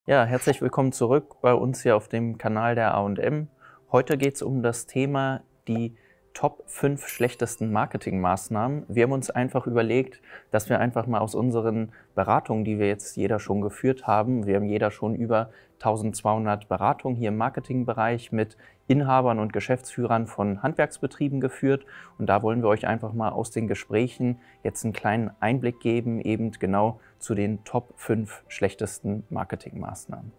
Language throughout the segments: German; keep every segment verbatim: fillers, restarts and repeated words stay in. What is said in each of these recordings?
Ja, herzlich willkommen zurück bei uns hier auf dem Kanal der A und M. Heute geht es um das Thema die Top fünf schlechtesten Marketingmaßnahmen. Wir haben uns einfach überlegt, dass wir einfach mal aus unseren Beratungen, die wir jetzt jeder schon geführt haben, wir haben jeder schon über eintausendzweihundert Beratungen hier im Marketingbereich mit Inhabern und Geschäftsführern von Handwerksbetrieben geführt. Und da wollen wir euch einfach mal aus den Gesprächen jetzt einen kleinen Einblick geben, eben genau zu den Top fünf schlechtesten Marketingmaßnahmen.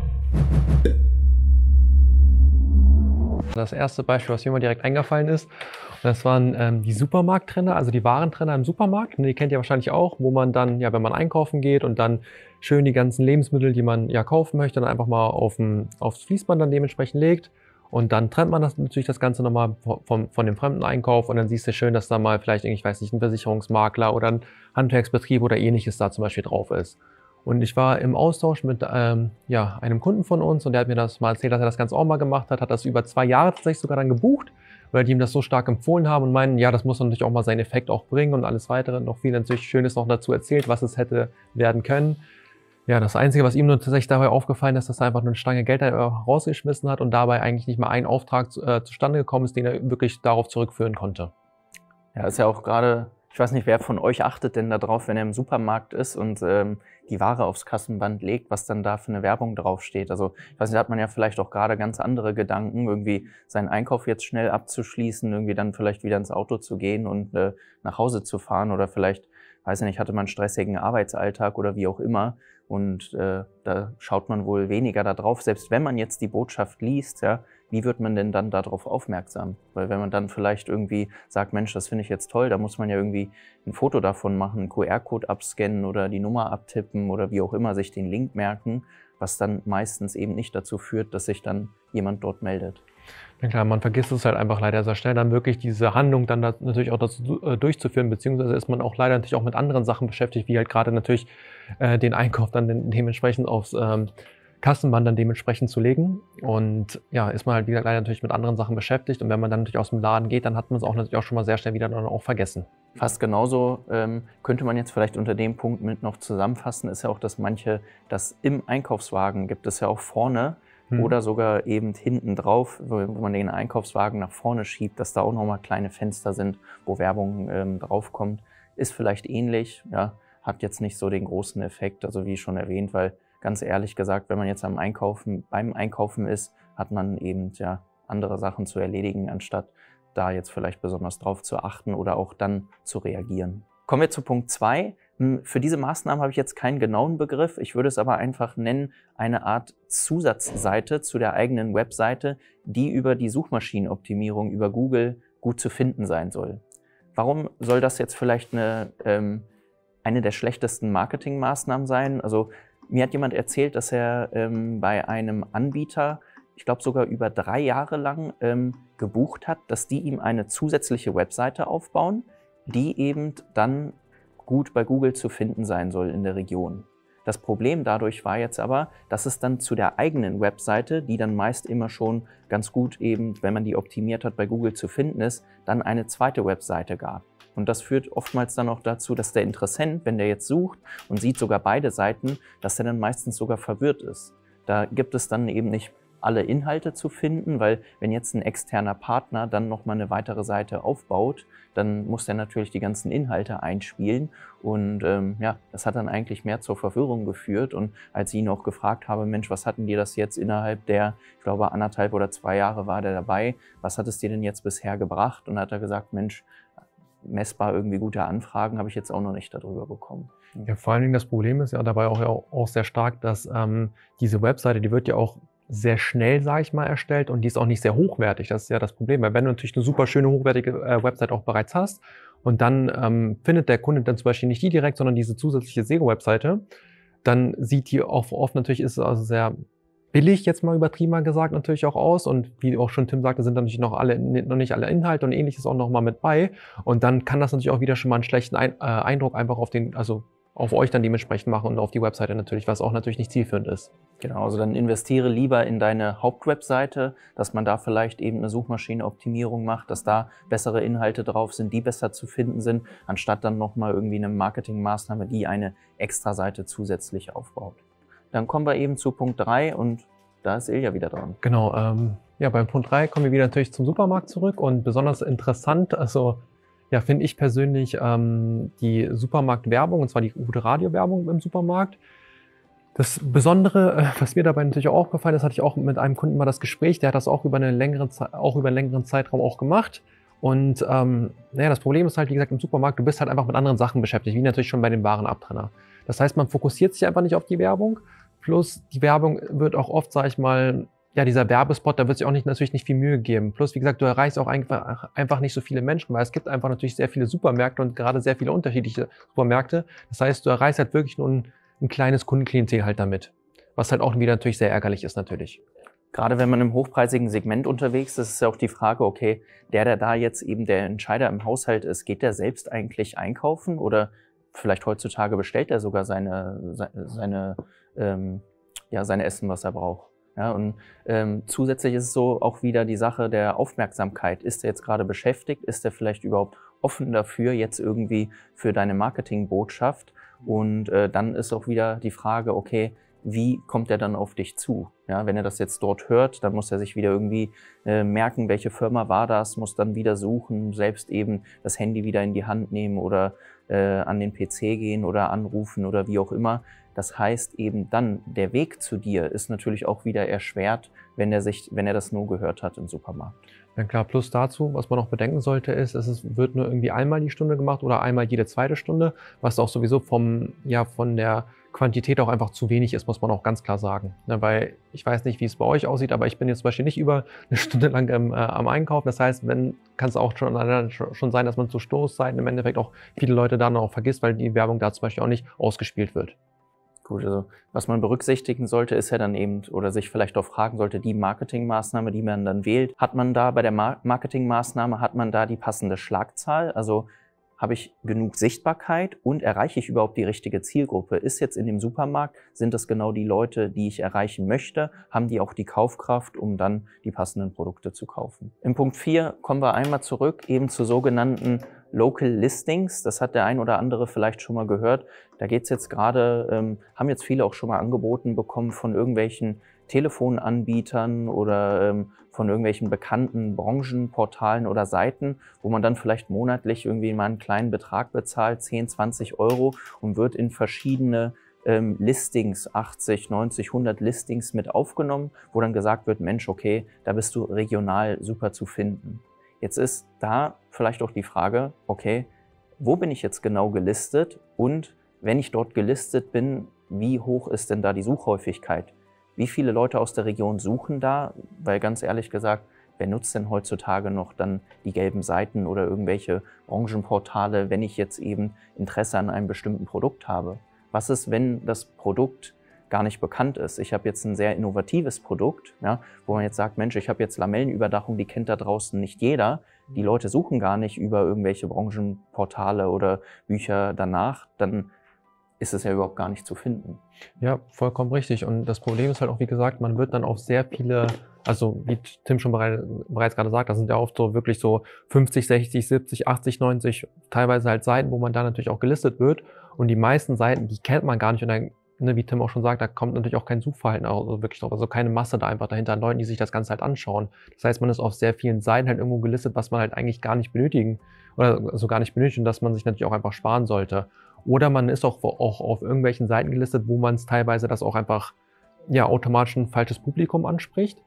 Das erste Beispiel, was mir mal direkt eingefallen ist, das waren ähm, die Supermarkttrenner, also die Warentrenner im Supermarkt. Die kennt ihr wahrscheinlich auch, wo man dann, ja, wenn man einkaufen geht und dann schön die ganzen Lebensmittel, die man ja kaufen möchte, dann einfach mal auf dem, aufs Fließband dann dementsprechend legt. Und dann trennt man das natürlich das Ganze nochmal von, von dem fremden Einkauf und dann siehst du schön, dass da mal vielleicht, ich weiß nicht, ein Versicherungsmakler oder ein Handwerksbetrieb oder ähnliches da zum Beispiel drauf ist. Und ich war im Austausch mit ähm, ja, einem Kunden von uns und der hat mir das mal erzählt, dass er das Ganze auch mal gemacht hat, hat das über zwei Jahre tatsächlich sogar dann gebucht, weil die ihm das so stark empfohlen haben und meinen, ja, das muss natürlich auch mal seinen Effekt auch bringen und alles weitere. Noch viel natürlich Schönes noch dazu erzählt, was es hätte werden können. Ja, das Einzige, was ihm nur tatsächlich dabei aufgefallen ist, dass er einfach nur eine Stange Geld rausgeschmissen hat und dabei eigentlich nicht mal ein Auftrag zu, äh, zustande gekommen ist, den er wirklich darauf zurückführen konnte. Ja, ist ja auch gerade, ich weiß nicht, wer von euch achtet denn da drauf, wenn er im Supermarkt ist und ähm, die Ware aufs Kassenband legt, was dann da für eine Werbung draufsteht. Also ich weiß nicht, da hat man ja vielleicht auch gerade ganz andere Gedanken, irgendwie seinen Einkauf jetzt schnell abzuschließen, irgendwie dann vielleicht wieder ins Auto zu gehen und äh, nach Hause zu fahren oder vielleicht, weiß nicht, hatte man einen stressigen Arbeitsalltag oder wie auch immer. Und äh, da schaut man wohl weniger da drauf. Selbst wenn man jetzt die Botschaft liest, ja, wie wird man denn dann darauf aufmerksam? Weil wenn man dann vielleicht irgendwie sagt, Mensch, das finde ich jetzt toll, da muss man ja irgendwie ein Foto davon machen, einen Q R-Code abscannen oder die Nummer abtippen oder wie auch immer, sich den Link merken, was dann meistens eben nicht dazu führt, dass sich dann jemand dort meldet. Na klar, man vergisst es halt einfach leider sehr schnell, dann wirklich diese Handlung dann da natürlich auch dazu, äh, durchzuführen, beziehungsweise ist man auch leider natürlich auch mit anderen Sachen beschäftigt, wie halt gerade natürlich äh, den Einkauf dann de dementsprechend aufs ähm, Kassenband dann dementsprechend zu legen. Und ja, ist man halt wieder leider natürlich mit anderen Sachen beschäftigt und wenn man dann natürlich aus dem Laden geht, dann hat man es auch natürlich auch schon mal sehr schnell wieder dann auch vergessen. Fast genauso ähm, könnte man jetzt vielleicht unter dem Punkt mit noch zusammenfassen, ist ja auch, dass manche, das im Einkaufswagen gibt es ja auch vorne, Hm. oder sogar eben hinten drauf, wo man den Einkaufswagen nach vorne schiebt, dass da auch nochmal kleine Fenster sind, wo Werbung ähm, draufkommt. Ist vielleicht ähnlich, ja, hat jetzt nicht so den großen Effekt, also wie schon erwähnt, weil ganz ehrlich gesagt, wenn man jetzt am Einkaufen, beim Einkaufen ist, hat man eben ja andere Sachen zu erledigen, anstatt da jetzt vielleicht besonders drauf zu achten oder auch dann zu reagieren. Kommen wir zu Punkt zwei. Für diese Maßnahmen habe ich jetzt keinen genauen Begriff. Ich würde es aber einfach nennen, eine Art Zusatzseite zu der eigenen Webseite, die über die Suchmaschinenoptimierung über Google gut zu finden sein soll. Warum soll das jetzt vielleicht eine, ähm, eine der schlechtesten Marketingmaßnahmen sein? Also mir hat jemand erzählt, dass er ähm, bei einem Anbieter, ich glaube sogar über drei Jahre lang, ähm, gebucht hat, dass die ihm eine zusätzliche Webseite aufbauen, die eben dann gut bei Google zu finden sein soll in der Region. Das Problem dadurch war jetzt aber, dass es dann zu der eigenen Webseite, die dann meist immer schon ganz gut eben, wenn man die optimiert hat, bei Google zu finden ist, dann eine zweite Webseite gab. Und das führt oftmals dann auch dazu, dass der Interessent, wenn der jetzt sucht und sieht sogar beide Seiten, dass er dann meistens sogar verwirrt ist. Da gibt es dann eben nicht alle Inhalte zu finden, weil wenn jetzt ein externer Partner dann nochmal eine weitere Seite aufbaut, dann muss er natürlich die ganzen Inhalte einspielen und ähm, ja, das hat dann eigentlich mehr zur Verwirrung geführt und als ich ihn auch gefragt habe, Mensch, was hatten dir das jetzt innerhalb der, ich glaube anderthalb oder zwei Jahre war der dabei, was hat es dir denn jetzt bisher gebracht? Und hat er gesagt, Mensch, messbar irgendwie gute Anfragen habe ich jetzt auch noch nicht darüber bekommen. Ja, vor allen Dingen das Problem ist ja dabei auch, auch sehr stark, dass ähm, diese Webseite, die wird ja auch sehr schnell, sage ich mal, erstellt und die ist auch nicht sehr hochwertig. Das ist ja das Problem, weil wenn du natürlich eine super schöne, hochwertige äh, Website auch bereits hast und dann ähm, findet der Kunde dann zum Beispiel nicht die direkt, sondern diese zusätzliche S E O-Webseite, dann sieht die auch oft natürlich, ist es also sehr billig, jetzt mal übertrieben mal gesagt, natürlich auch aus und wie auch schon Tim sagte, sind dann natürlich noch alle, noch nicht alle Inhalte und ähnliches auch noch mal mit bei und dann kann das natürlich auch wieder schon mal einen schlechten Ein äh, Eindruck einfach auf den, also auf euch dann dementsprechend machen und auf die Webseite natürlich, was auch natürlich nicht zielführend ist. Genau, also dann investiere lieber in deine Hauptwebseite, dass man da vielleicht eben eine Suchmaschinenoptimierung macht, dass da bessere Inhalte drauf sind, die besser zu finden sind, anstatt dann nochmal irgendwie eine Marketingmaßnahme, die eine Extra-Seite zusätzlich aufbaut. dann kommen wir eben zu Punkt drei und da ist Ilja wieder dran. Genau, ähm, ja, beim Punkt drei kommen wir wieder natürlich zum Supermarkt zurück und besonders interessant, also ja, finde ich persönlich ähm, die Supermarktwerbung, und zwar die gute Radiowerbung im Supermarkt. Das Besondere, was mir dabei natürlich auch aufgefallen ist, hatte ich auch mit einem Kunden mal das Gespräch, der hat das auch über, eine längere Zeit, auch über einen längeren Zeitraum auch gemacht. Und ähm, naja, das Problem ist halt, wie gesagt, im Supermarkt, du bist halt einfach mit anderen Sachen beschäftigt, wie natürlich schon bei dem Warenabtrenner. Das heißt, man fokussiert sich einfach nicht auf die Werbung, plus die Werbung wird auch oft, sage ich mal, ja, dieser Werbespot, da wird sich auch nicht, natürlich nicht viel Mühe geben. Plus, wie gesagt, du erreichst auch einfach, einfach nicht so viele Menschen, weil es gibt einfach natürlich sehr viele Supermärkte und gerade sehr viele unterschiedliche Supermärkte. Das heißt, du erreichst halt wirklich nur ein, ein kleines Kundenklientel halt damit, was halt auch wieder natürlich sehr ärgerlich ist natürlich. Gerade wenn man im hochpreisigen Segment unterwegs ist, ist ja auch die Frage, okay, der, der da jetzt eben der Entscheider im Haushalt ist, geht der selbst eigentlich einkaufen oder vielleicht heutzutage bestellt er sogar seine, seine, ähm, ja, seine Essen, was er braucht. Ja, und ähm, zusätzlich ist es so auch wieder die Sache der Aufmerksamkeit. Ist er jetzt gerade beschäftigt? Ist er vielleicht überhaupt offen dafür, jetzt irgendwie für deine Marketingbotschaft? Und äh, dann ist auch wieder die Frage, okay, wie kommt er dann auf dich zu? Ja, wenn er das jetzt dort hört, dann muss er sich wieder irgendwie äh, merken, welche Firma war das, muss dann wieder suchen, selbst eben das Handy wieder in die Hand nehmen oder äh, an den P C gehen oder anrufen oder wie auch immer. Das heißt eben dann, der Weg zu dir ist natürlich auch wieder erschwert, wenn er sich, wenn er das nur gehört hat im Supermarkt. Ja klar, plus dazu, was man auch bedenken sollte, ist, es wird nur irgendwie einmal die Stunde gemacht oder einmal jede zweite Stunde, was auch sowieso vom, ja, von der Quantität auch einfach zu wenig ist, muss man auch ganz klar sagen. Ja, weil ich weiß nicht, wie es bei euch aussieht, aber ich bin jetzt zum Beispiel nicht über eine Stunde lang ähm, äh, am Einkaufen. Das heißt, wenn kann es auch schon, schon sein, dass man zu Stoßzeiten im Endeffekt auch viele Leute dann auch vergisst, weil die Werbung da zum Beispiel auch nicht ausgespielt wird. Gut, also was man berücksichtigen sollte, ist ja dann eben, oder sich vielleicht auch fragen sollte, die Marketingmaßnahme, die man dann wählt, hat man da bei der Mar- Marketingmaßnahme, hat man da die passende Schlagzahl? Also habe ich genug Sichtbarkeit und erreiche ich überhaupt die richtige Zielgruppe? Ist jetzt in dem Supermarkt, sind das genau die Leute, die ich erreichen möchte? Haben die auch die Kaufkraft, um dann die passenden Produkte zu kaufen? Im Punkt vier kommen wir einmal zurück, eben zu sogenannten Local Listings. Das hat der ein oder andere vielleicht schon mal gehört. Da geht es jetzt gerade, ähm, haben jetzt viele auch schon mal angeboten bekommen von irgendwelchen Telefonanbietern oder ähm, von irgendwelchen bekannten Branchenportalen oder Seiten, wo man dann vielleicht monatlich irgendwie mal einen kleinen Betrag bezahlt, zehn, zwanzig Euro, und wird in verschiedene ähm, Listings, achtzig, neunzig, hundert Listings mit aufgenommen, wo dann gesagt wird, Mensch, okay, da bist du regional super zu finden. Jetzt ist da vielleicht auch die Frage, okay, wo bin ich jetzt genau gelistet und wenn ich dort gelistet bin, wie hoch ist denn da die Suchhäufigkeit? Wie viele Leute aus der Region suchen da? Weil ganz ehrlich gesagt, wer nutzt denn heutzutage noch dann die gelben Seiten oder irgendwelche Branchenportale, wenn ich jetzt eben Interesse an einem bestimmten Produkt habe? Was ist, wenn das Produkt gar nicht bekannt ist? Ich habe jetzt ein sehr innovatives Produkt, ja, wo man jetzt sagt, Mensch, ich habe jetzt Lamellenüberdachung, die kennt da draußen nicht jeder. Die Leute suchen gar nicht über irgendwelche Branchenportale oder Bücher danach. Dann ist es ja überhaupt gar nicht zu finden. Ja, vollkommen richtig. Und das Problem ist halt auch, wie gesagt, man wird dann auf sehr viele, also wie Tim schon bereits, bereits gerade sagt, das sind ja oft so wirklich so fünfzig, sechzig, siebzig, achtzig, neunzig, teilweise halt Seiten, wo man da natürlich auch gelistet wird. Und die meisten Seiten, die kennt man gar nicht. Und dann, ne, wie Tim auch schon sagt, da kommt natürlich auch kein Suchverhalten also wirklich drauf, also keine Masse da einfach dahinter an Leuten, die sich das Ganze halt anschauen. Das heißt, man ist auf sehr vielen Seiten halt irgendwo gelistet, was man halt eigentlich gar nicht benötigen oder also gar nicht benötigt und dass man sich natürlich auch einfach sparen sollte. Oder man ist auch, auch auf irgendwelchen Seiten gelistet, wo man es teilweise das auch einfach ja, automatisch ein falsches Publikum anspricht.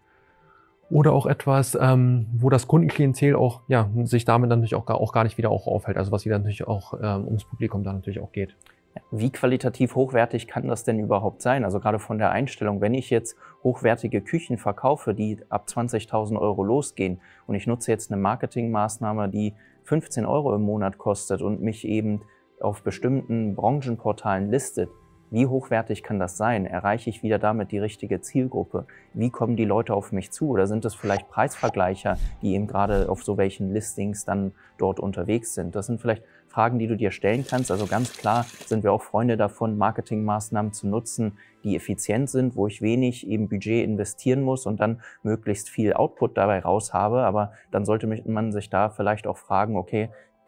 Oder auch etwas, ähm, wo das Kundenklientel auch ja, sich damit natürlich auch gar, auch gar nicht wieder auch aufhält. Also was wieder natürlich auch ähm, ums Publikum dann natürlich auch geht. Wie qualitativ hochwertig kann das denn überhaupt sein? Also gerade von der Einstellung, wenn ich jetzt hochwertige Küchen verkaufe, die ab zwanzigtausend Euro losgehen und ich nutze jetzt eine Marketingmaßnahme, die fünfzehn Euro im Monat kostet und mich eben auf bestimmten Branchenportalen listet, wie hochwertig kann das sein? Erreiche ich wieder damit die richtige Zielgruppe? Wie kommen die Leute auf mich zu? Oder sind es vielleicht Preisvergleicher, die eben gerade auf so welchen Listings dann dort unterwegs sind? Das sind vielleicht Fragen, die du dir stellen kannst. Also ganz klar sind wir auch Freunde davon, Marketingmaßnahmen zu nutzen, die effizient sind, wo ich wenig eben Budget investieren muss und dann möglichst viel Output dabei raus habe. Aber dann sollte man sich da vielleicht auch fragen, okay,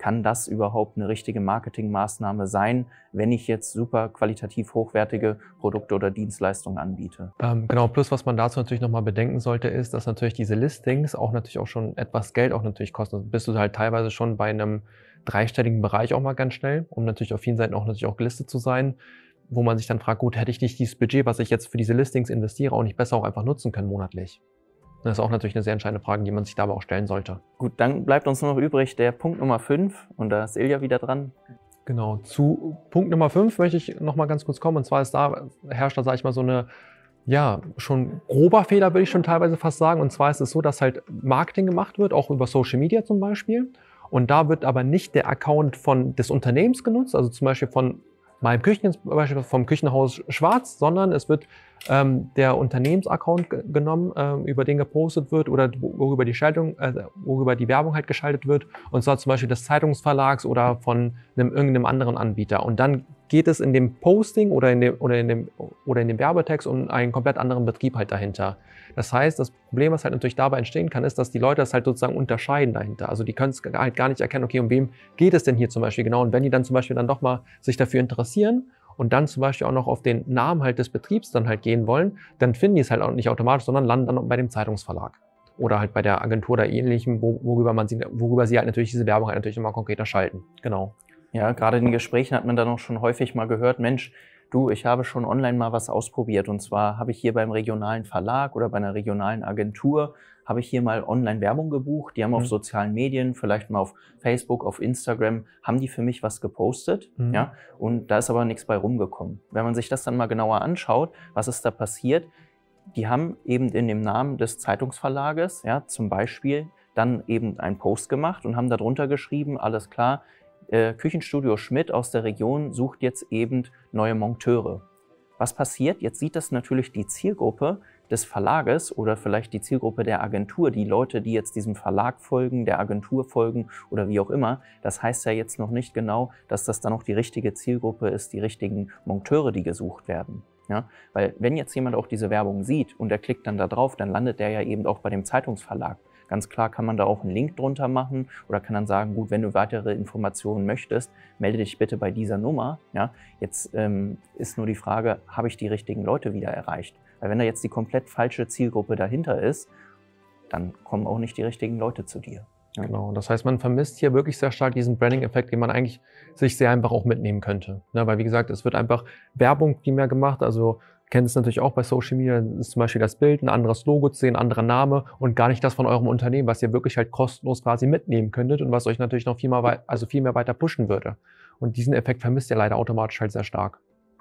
kann das überhaupt eine richtige Marketingmaßnahme sein, wenn ich jetzt super qualitativ hochwertige Produkte oder Dienstleistungen anbiete. Ähm, genau, plus was man dazu natürlich nochmal bedenken sollte, ist, dass natürlich diese Listings auch natürlich auch schon etwas Geld auch natürlich kosten. Also bist du halt teilweise schon bei einem dreistelligen Bereich auch mal ganz schnell, um natürlich auf vielen Seiten auch natürlich auch gelistet zu sein, wo man sich dann fragt, gut, hätte ich nicht dieses Budget, was ich jetzt für diese Listings investiere, auch nicht besser auch einfach nutzen können monatlich? Das ist auch natürlich eine sehr entscheidende Frage, die man sich da aber auch stellen sollte. Gut, dann bleibt uns nur noch übrig der Punkt Nummer fünf und da ist Ilja wieder dran. Genau, zu Punkt Nummer fünf möchte ich noch mal ganz kurz kommen, und zwar ist da, herrscht da, sage ich mal, so eine, ja, schon grober Fehler, würde ich schon teilweise fast sagen, und zwar ist es so, dass halt Marketing gemacht wird, auch über Social Media zum Beispiel, und da wird aber nicht der Account von des Unternehmens genutzt, also zum Beispiel von meinem Küchen, zum Beispiel vom Küchenhaus Schwarz, sondern es wird ähm, der Unternehmensaccount genommen, ähm, über den gepostet wird oder worüber die Schaltung, äh, worüber die Werbung halt geschaltet wird, und zwar zum Beispiel des Zeitungsverlags oder von einem, irgendeinem anderen Anbieter. Und dann geht es in dem Posting oder in dem, oder in dem, oder in dem Werbetext um einen komplett anderen Betrieb halt dahinter. Das heißt, das Problem, was halt natürlich dabei entstehen kann, ist, dass die Leute das halt sozusagen unterscheiden dahinter. Also die können es halt gar nicht erkennen, okay, um wem geht es denn hier zum Beispiel genau? Und wenn die dann zum Beispiel dann doch mal sich dafür interessieren und dann zum Beispiel auch noch auf den Namen halt des Betriebs dann halt gehen wollen, dann finden die es halt auch nicht automatisch, sondern landen dann bei dem Zeitungsverlag oder halt bei der Agentur oder ähnlichem, worüber man sie, worüber sie halt natürlich diese Werbung halt natürlich immer konkreter schalten. Genau. Ja, gerade in den Gesprächen hat man dann auch schon häufig mal gehört, Mensch, du, ich habe schon online mal was ausprobiert, und zwar habe ich hier beim regionalen Verlag oder bei einer regionalen Agentur, habe ich hier mal Online-Werbung gebucht, die haben mhm. auf sozialen Medien, vielleicht mal auf Facebook, auf Instagram, haben die für mich was gepostet, mhm. ja, und da ist aber nichts bei rumgekommen. Wenn man sich das dann mal genauer anschaut, was ist da passiert, die haben eben in dem Namen des Zeitungsverlages, ja, zum Beispiel, dann eben einen Post gemacht und haben darunter geschrieben, alles klar, Äh, Küchenstudio Schmidt aus der Region sucht jetzt eben neue Monteure. Was passiert? Jetzt sieht das natürlich die Zielgruppe des Verlages oder vielleicht die Zielgruppe der Agentur, die Leute, die jetzt diesem Verlag folgen, der Agentur folgen oder wie auch immer. Das heißt ja jetzt noch nicht genau, dass das dann auch die richtige Zielgruppe ist, die richtigen Monteure, die gesucht werden. Ja? Weil wenn jetzt jemand auch diese Werbung sieht und der klickt dann da drauf, dann landet der ja eben auch bei dem Zeitungsverlag. Ganz klar kann man da auch einen Link drunter machen oder kann dann sagen, gut, wenn du weitere Informationen möchtest, melde dich bitte bei dieser Nummer. Ja, jetzt ähm, ist nur die Frage, habe ich die richtigen Leute wieder erreicht? Weil wenn da jetzt die komplett falsche Zielgruppe dahinter ist, dann kommen auch nicht die richtigen Leute zu dir. Ja. Genau, das heißt, man vermisst hier wirklich sehr stark diesen Branding-Effekt, den man eigentlich sich sehr einfach auch mitnehmen könnte. Ja, weil wie gesagt, es wird einfach Werbung primär gemacht, also kennt es natürlich auch bei Social Media, ist zum Beispiel das Bild, ein anderes Logo zu sehen, ein anderer Name und gar nicht das von eurem Unternehmen, was ihr wirklich halt kostenlos quasi mitnehmen könntet und was euch natürlich noch viel mehr, also viel mehr weiter pushen würde. Und diesen Effekt vermisst ihr leider automatisch halt sehr stark.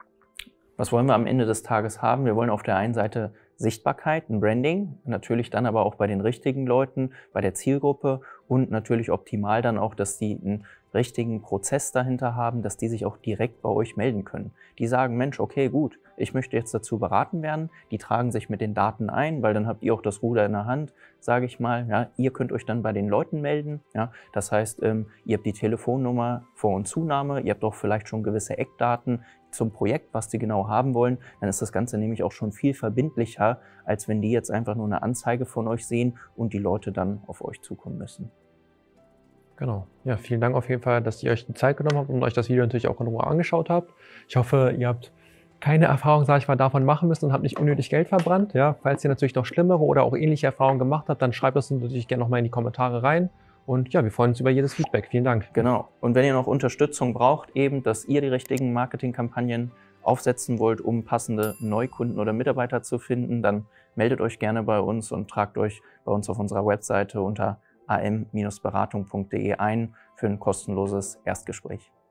Was wollen wir am Ende des Tages haben? Wir wollen auf der einen Seite Sichtbarkeit, ein Branding, natürlich dann aber auch bei den richtigen Leuten, bei der Zielgruppe und natürlich optimal dann auch, dass die einen richtigen Prozess dahinter haben, dass die sich auch direkt bei euch melden können. Die sagen, Mensch, okay, gut, ich möchte jetzt dazu beraten werden, die tragen sich mit den Daten ein, weil dann habt ihr auch das Ruder in der Hand, sage ich mal. Ja, ihr könnt euch dann bei den Leuten melden. Ja, das heißt, ähm, ihr habt die Telefonnummer, Vor- und Zunahme, ihr habt auch vielleicht schon gewisse Eckdaten zum Projekt, was die genau haben wollen. Dann ist das Ganze nämlich auch schon viel verbindlicher, als wenn die jetzt einfach nur eine Anzeige von euch sehen und die Leute dann auf euch zukommen müssen. Genau. Ja, vielen Dank auf jeden Fall, dass ihr euch die Zeit genommen habt und euch das Video natürlich auch in Ruhe angeschaut habt. Ich hoffe, ihr habt keine Erfahrung, sage ich mal, davon machen müssen und habt nicht unnötig Geld verbrannt. Ja, falls ihr natürlich noch schlimmere oder auch ähnliche Erfahrungen gemacht habt, dann schreibt es natürlich gerne nochmal in die Kommentare rein. Und ja, wir freuen uns über jedes Feedback. Vielen Dank. Genau. Und wenn ihr noch Unterstützung braucht, eben, dass ihr die richtigen Marketingkampagnen aufsetzen wollt, um passende Neukunden oder Mitarbeiter zu finden, dann meldet euch gerne bei uns und tragt euch bei uns auf unserer Webseite unter a m Bindestrich beratung punkt de ein für ein kostenloses Erstgespräch.